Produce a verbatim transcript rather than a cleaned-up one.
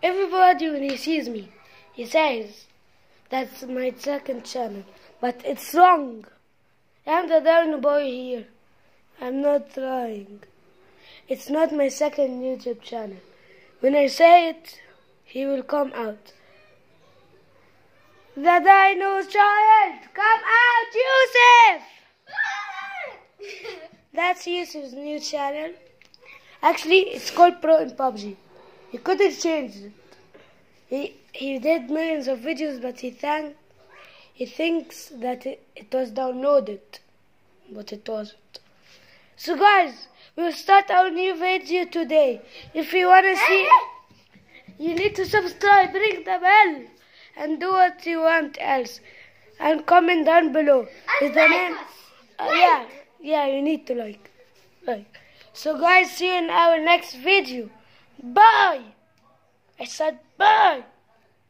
Everybody, when he sees me, he says, that's my second channel. But it's wrong. I'm the darn boy here. I'm not trying. It's not my second YouTube channel. When I say it, he will come out. The Dino Child! Come out, Yusuf! That's Yusuf's new channel. Actually, it's called Pro in P U B G. He couldn't change it. He, he did millions of videos, but he, thank, he thinks that it, it was downloaded. But it wasn't. So guys, we'll start our new video today. If you want to see, you need to subscribe, ring the bell, and do what you want else. And comment down below. Is the name? Uh, yeah, yeah, you need to like. like. So guys, see you in our next video. Bye! I said bye!